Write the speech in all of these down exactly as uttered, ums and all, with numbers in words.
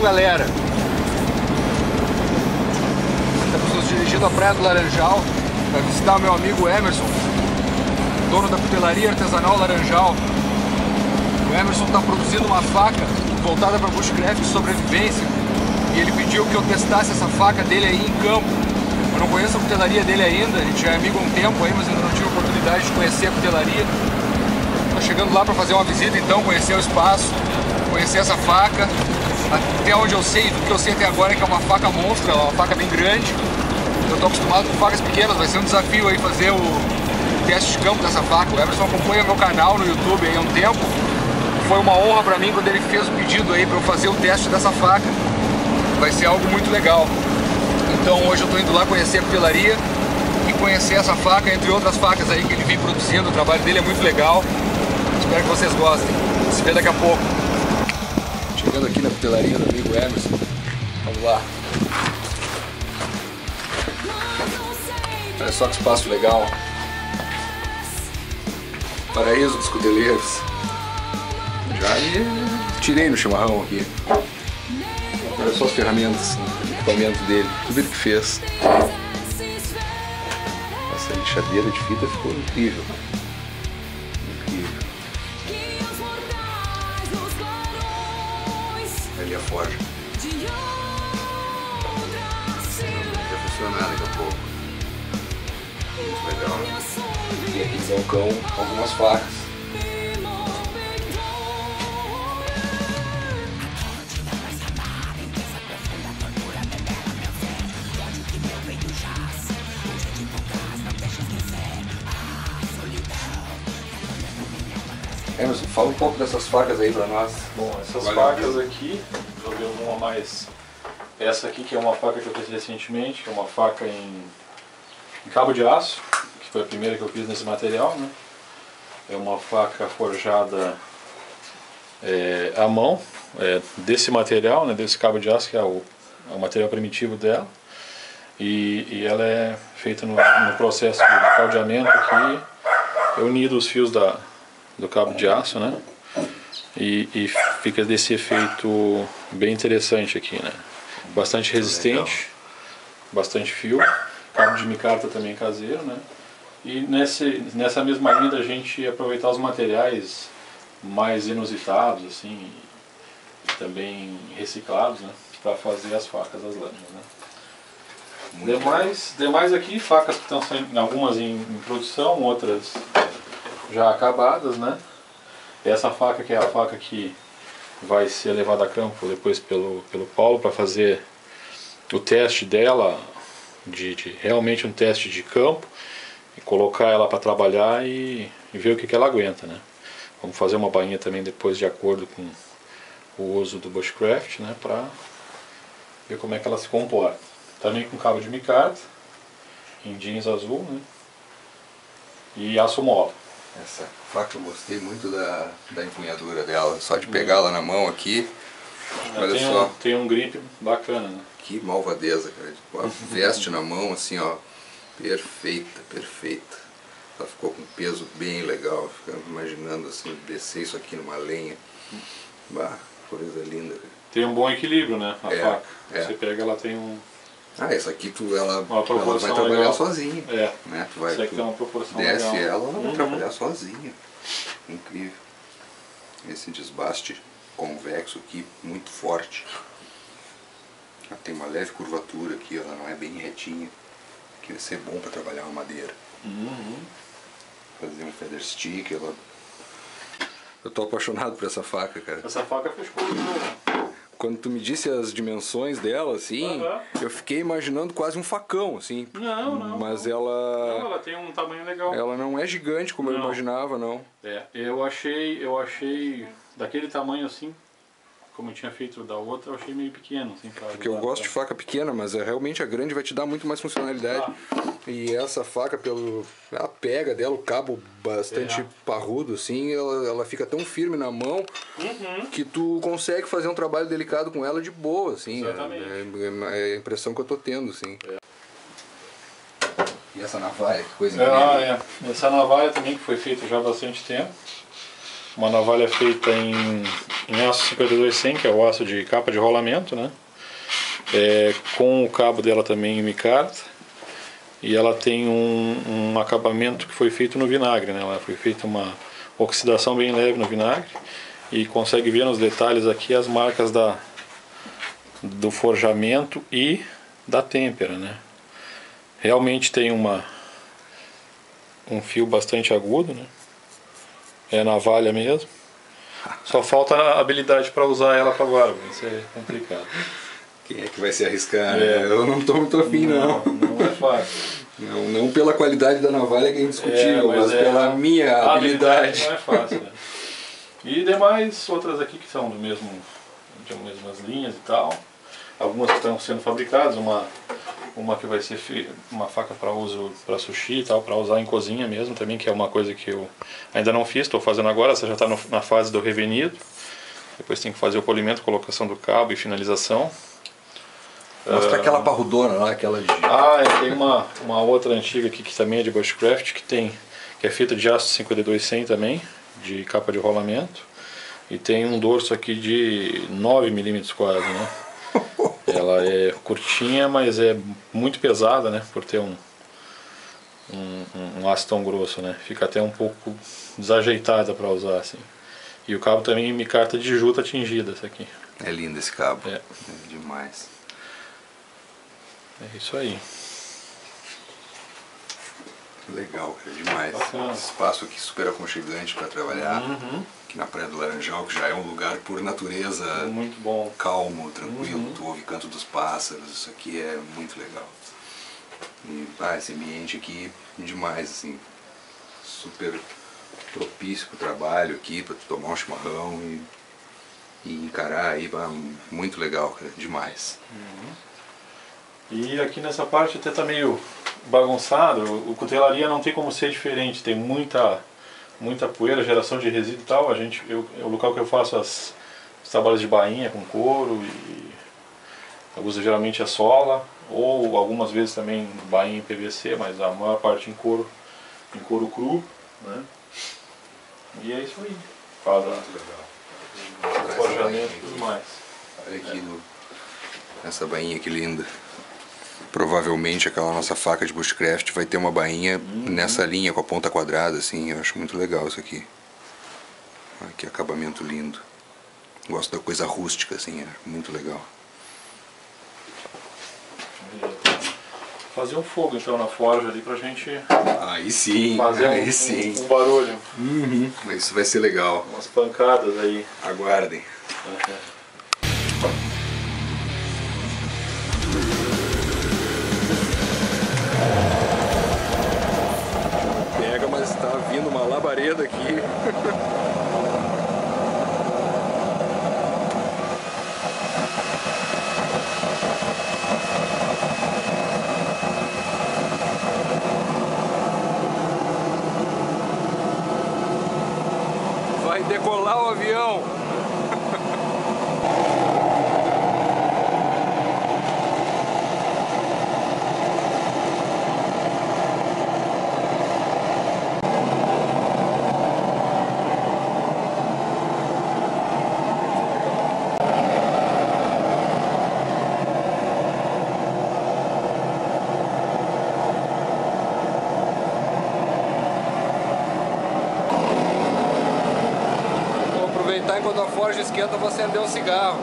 galera, estamos nos dirigindo à Praia do Laranjal para visitar meu amigo Emerson, dono da cutelaria artesanal Laranjal. O Emerson está produzindo uma faca voltada para bushcraft e sobrevivência, e ele pediu que eu testasse essa faca dele aí em campo. Eu não conheço a cutelaria dele ainda, a gente já é amigo há um tempo aí, mas ainda não tive a oportunidade de conhecer a cutelaria. Estou chegando lá para fazer uma visita então, conhecer o espaço, conhecer essa faca. Até onde eu sei, do que eu sei até agora é que é uma faca monstro, uma faca bem grande. Eu estou acostumado com facas pequenas, vai ser um desafio aí fazer o teste de campo dessa faca. O Emerson acompanha meu canal no YouTube aí há um tempo. Foi uma honra para mim quando ele fez o pedido aí para eu fazer o teste dessa faca. Vai ser algo muito legal. Então hoje eu estou indo lá conhecer a cutelaria e conhecer essa faca, entre outras facas aí que ele vem produzindo. O trabalho dele é muito legal. Espero que vocês gostem. Se vê daqui a pouco. Chegando aqui na cutelaria do amigo Emerson. Vamos lá. Olha só que espaço legal. Paraíso dos cuteleiros. Já me tirei no chimarrão aqui. Olha só as ferramentas, o equipamento dele, tudo ele que fez. Essa lixadeira de fita ficou incrível. Incrível. Ali a forja. Vai funcionar daqui a pouco. Muito legal. E aqui no balcão algumas facas. Emerson, fala um pouco dessas facas aí pra nós. Bom, essas Valeu, facas Deus. aqui, eu vi uma mais. Essa aqui que é uma faca que eu fiz recentemente, é uma faca em, em cabo de aço, que foi a primeira que eu fiz nesse material, né? É uma faca forjada é, à mão, é, desse material, né? Desse cabo de aço, que é o, é o material primitivo dela. E, e ela é feita no, no processo de caldeamento aqui, é unido os fios da do cabo de aço, né? E, e fica desse efeito bem interessante aqui, né? Bastante resistente, bastante fio, cabo de micarta também caseiro, né? E nesse, nessa mesma linha da gente aproveitar os materiais mais inusitados, assim, e também reciclados, né? Para fazer as facas, as lâminas, né? Demais, demais aqui, facas que estão saindo, algumas em, em produção, outras já acabadas, né? Essa faca que é a faca que vai ser levada a campo depois pelo, pelo Paulo para fazer o teste dela, de, de realmente um teste de campo, e colocar ela para trabalhar e, e ver o que, que ela aguenta, né? Vamos fazer uma bainha também depois de acordo com o uso do bushcraft, né? Para ver como é que ela se comporta. Também com cabo de micarta, em jeans azul, né? E aço mola. Essa faca eu gostei muito da, da empunhadura dela, só de pegá-la na mão aqui. Olha tem só. Um, tem um grip bacana, né? Que malvadeza, cara. A veste na mão assim, ó. Perfeita, perfeita. Ela ficou com peso bem legal. Ficando imaginando assim, descer isso aqui numa lenha. Bah, coisa linda. Tem um bom equilíbrio, né? A É, faca. é. Você pega, ela tem um. Ah, essa aqui tu, ela, Uma ela proporção vai trabalhar legal. sozinha. É. Né? Tu vai, Isso aqui tu tem uma proporção desce legal. ela, ela vai Uhum. trabalhar sozinha. Incrível. Esse desbaste convexo aqui, muito forte. Ela tem uma leve curvatura aqui, ela não é bem retinha. Que vai ser bom para trabalhar uma madeira. Uhum. Fazer um feather stick, ela... Eu tô apaixonado por essa faca, cara. Essa faca fez coisa, né? Quando tu me disse as dimensões dela, assim, Uhum. eu fiquei imaginando quase um facão, assim. Não, não. Mas não. ela... Não, ela tem um tamanho legal. Ela não é gigante como eu Não. imaginava, não. É, eu achei, eu achei daquele tamanho assim, como eu tinha feito da outra, eu achei meio pequeno, assim, pra Porque eu usar, gosto tá? de faca pequena, mas é, realmente a grande vai te dar muito mais funcionalidade. E essa faca, pelo a pega dela, o cabo bastante É. parrudo, assim, ela, ela fica tão firme na mão Uhum. que tu consegue fazer um trabalho delicado com ela de boa, assim. Exatamente. É, é, é a impressão que eu tô tendo, assim. É. E essa navalha, que coisa É, incrível. ah, é. Essa navalha também que foi feita já há bastante tempo. uma navalha feita em, em aço cinquenta e dois cem, que é o aço de capa de rolamento, né? É, com o cabo dela também em micarta. E ela tem um, um acabamento que foi feito no vinagre, né? Ela foi feita uma oxidação bem leve no vinagre. E consegue ver nos detalhes aqui as marcas da, do forjamento e da têmpera, né? Realmente tem uma, um fio bastante agudo, né? É navalha mesmo. Só falta a habilidade para usar ela para barba, isso é complicado. Quem é que vai se arriscar? É. Né? Eu não estou muito afim, não. Não, não é fácil. Não, não pela qualidade da navalha, que é indiscutível, É, mas, mas é, pela minha a habilidade. habilidade. Não é fácil, né? E demais outras aqui que são do mesmo, de mesmas linhas e tal. Algumas que estão sendo fabricadas, uma, uma que vai ser uma faca para uso para sushi e tal, para usar em cozinha mesmo também, que é uma coisa que eu ainda não fiz, estou fazendo agora, essa já está na fase do revenido. Depois tem que fazer o polimento, colocação do cabo e finalização. Mostra uh, aquela parrudona lá, aquela de... Ah, tem uma, uma outra antiga aqui que também é de Bushcraft, que tem, que é feita de aço cinquenta e dois cem também, de capa de rolamento. E tem um dorso aqui de nove milímetros quase, né? Ela é curtinha, mas é muito pesada, né? Por ter um, um, um aço tão grosso, né? Fica até um pouco desajeitada para usar, assim. E o cabo também é micarta de juta tingida, esse aqui. É lindo esse cabo, é. É demais. É isso aí. Legal, cara, demais. Bacana. Espaço aqui super aconchegante para trabalhar. Uhum. Aqui na Praia do Laranjal, que já é um lugar por natureza muito bom, calmo, tranquilo. Uhum. Tu ouve canto dos pássaros, isso aqui é muito legal. E ah, esse ambiente aqui demais, assim, super propício para o trabalho aqui, para tomar um chimarrão e, e encarar aí, ah, muito legal, cara, demais. Uhum. E aqui nessa parte até tá meio bagunçado, o cutelaria não tem como ser diferente, tem muita muita poeira, geração de resíduo e tal. A gente, eu, é o local que eu faço as, os trabalhos de bainha com couro e eu uso geralmente a sola ou algumas vezes também bainha em P V C, mas a maior parte em couro, em couro cru, né? E é isso aí. Faz o forjamento e tudo mais. Olha aqui no, essa bainha que linda. Provavelmente aquela nossa faca de Bushcraft vai ter uma bainha uhum. nessa linha com a ponta quadrada, assim. Eu acho muito legal isso aqui. Olha que acabamento lindo. Gosto da coisa rústica, assim, é muito legal. Fazer um fogo então na forja ali pra gente aí sim, fazer aí um, sim. Um, um barulho. Uhum. Isso vai ser legal. Umas pancadas aí. Aguardem. Uhum. Pega, mas está vindo uma labareda aqui. Vai decolar o avião. Quando a forja esquenta, eu vou acender um cigarro.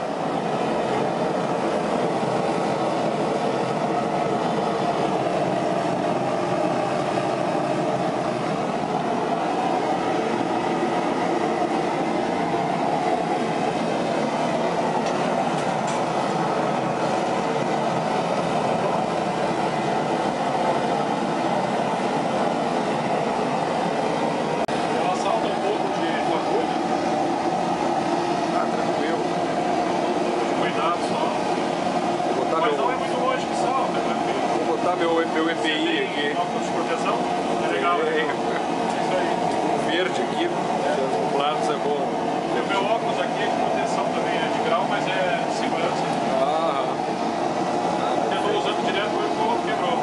Meu, meu E P I aqui. Óculos de proteção? É legal, é. Isso aí. Verde aqui, os planos é bom. O meu óculos aqui é de proteção também, é de grau, mas é de segurança. Ah. Eu estou usando direto e o outro quebrou.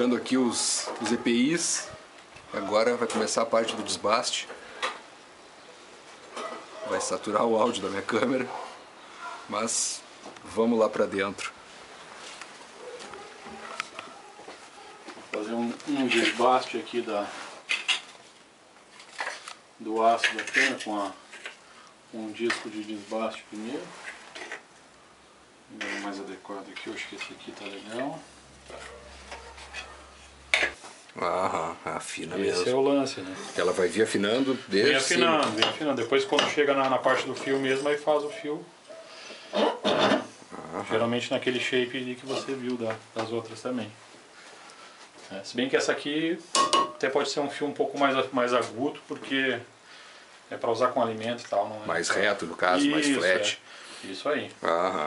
colocando aqui os, os E P Is. Agora vai começar a parte do desbaste. Vai saturar o áudio da minha câmera. Mas vamos lá pra dentro. Vou fazer um, um desbaste aqui da, do aço da cana com a, um disco de desbaste primeiro. O mais adequado aqui, eu acho que esse aqui tá legal. Aham, afina mesmo. Esse é o lance, né? Ela vai vir afinando desde Vem afinando, vem afinando. Depois quando chega na, na parte do fio mesmo, aí faz o fio. Aham. Geralmente naquele shape ali que você viu da, das outras também. É, se bem que essa aqui até pode ser um fio um pouco mais, mais agudo, porque é para usar com alimento e tal. Não é? Mais reto, no caso, mais Isso, flat. É. Isso aí. Aham.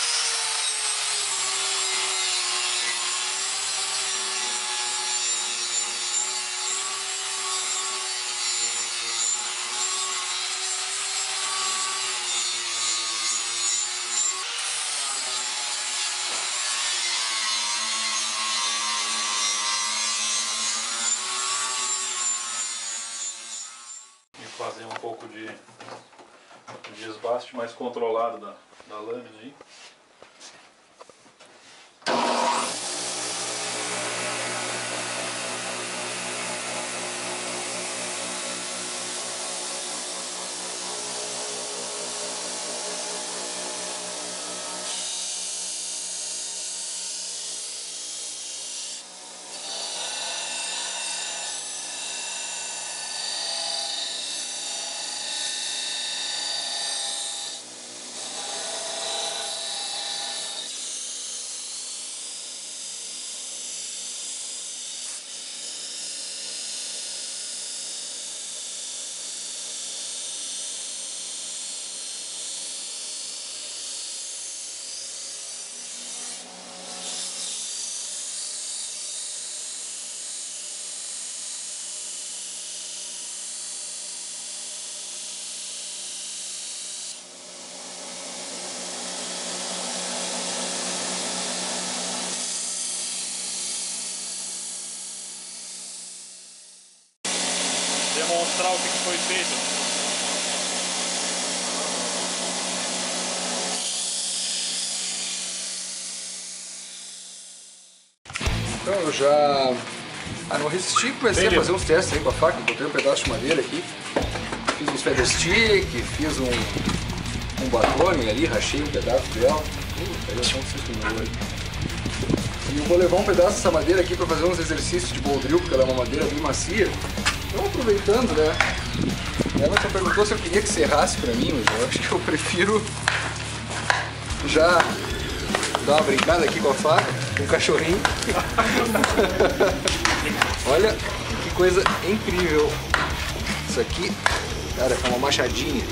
Fazer um pouco de, de desbaste mais controlado da, da lâmina aí. Demonstrar o que foi feito. Então eu já ah, não resisti, comecei Bem, a fazer uns testes aí com a faca, botei um pedaço de madeira aqui, fiz uns feather stick, fiz um, um batone ali, rachei um pedaço dela. Uh, peraí, só um segundo ali. E eu vou levar um pedaço dessa madeira aqui para fazer uns exercícios de bowl drill, porque ela é uma madeira bem macia. Então aproveitando, né? Ela só perguntou se eu queria que serrasse pra mim, mas eu acho que eu prefiro já dar uma brincada aqui com a faca, com o cachorrinho. Olha que coisa incrível. Isso aqui, cara, é uma machadinha.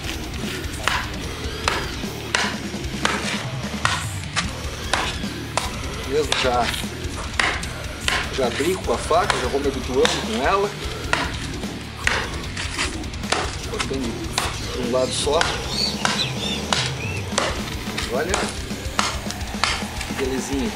Mesmo já, já brinco com a faca, já vou me habituando com ela. Botando de um lado só. Olha que belezinha.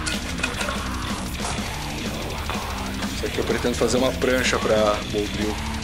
Isso aqui eu pretendo fazer uma prancha para bowl drill.